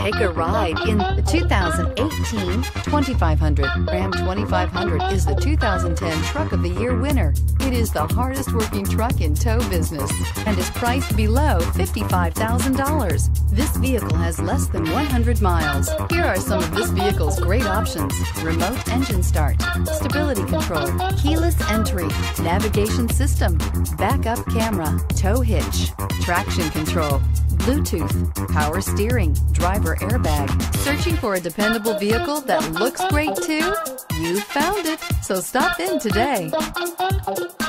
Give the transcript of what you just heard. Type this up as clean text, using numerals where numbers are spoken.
Take a ride in the 2018 2500. Ram 2500 is the 2010 Truck of the Year winner. It is the hardest working truck in tow business and is priced below $55,000. This vehicle has less than 100 miles. Here are some of this vehicle's great options: remote engine start, stability control, keyless entry, navigation system, backup camera, tow hitch, traction control, Bluetooth, power steering, driver airbag. Searching for a dependable vehicle that looks great too? You found it, so stop in today.